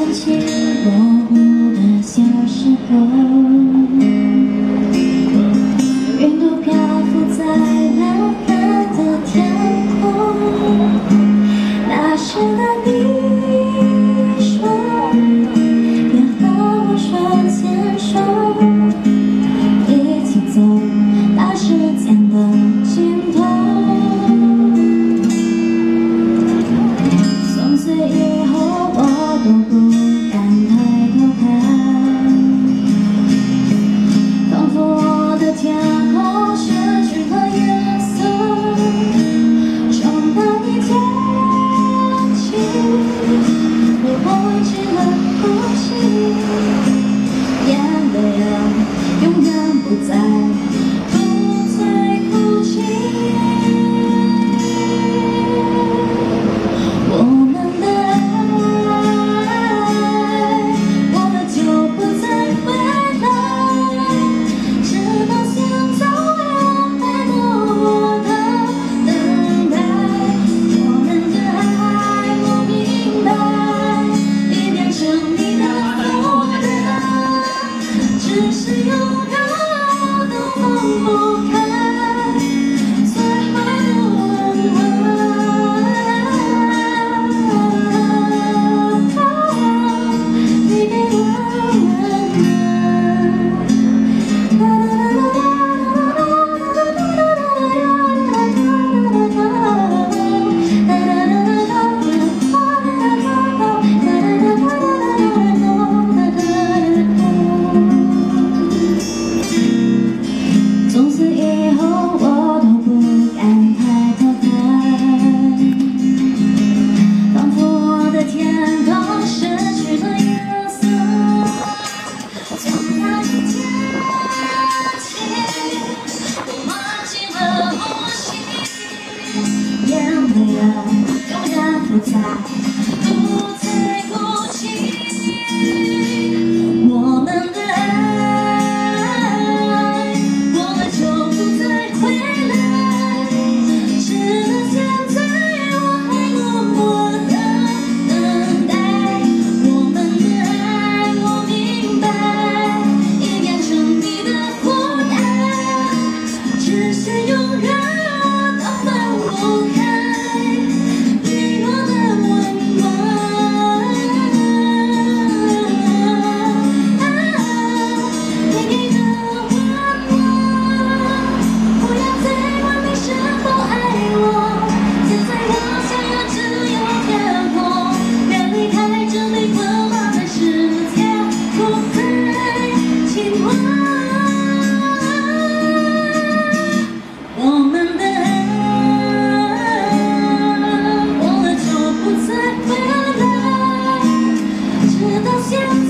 想起模糊的小时候，云朵漂浮在蓝蓝的天空。那时的你说要和我说牵手，一起走到时间的尽头。从此以后我都不敢抬头看，仿佛我的天空失去了颜色，冲到你天际，我忘记了呼吸，眼泪啊永远不再哭泣。我们的爱过了就不再回来，直到现在我还懂我的等待。我们的爱我明白，已变成你的负担，只是永远我都放不开。从此以后我都不敢抬头看，仿佛我的天空失去了颜色，从那一天起我忘记了呼吸，眼泪啊永远不再哭泣。我们的爱过了就不再回来，直到现在我还默默的等待。我们的爱我明白，已变成你的负担，只是永远我都放不开你我的温暖。你给的温暖，不要再管你是否爱我，现在我想要只有天空，别离开这里滚滑的世界，不再亲吻。我们的爱过了就不再回来，直到现在。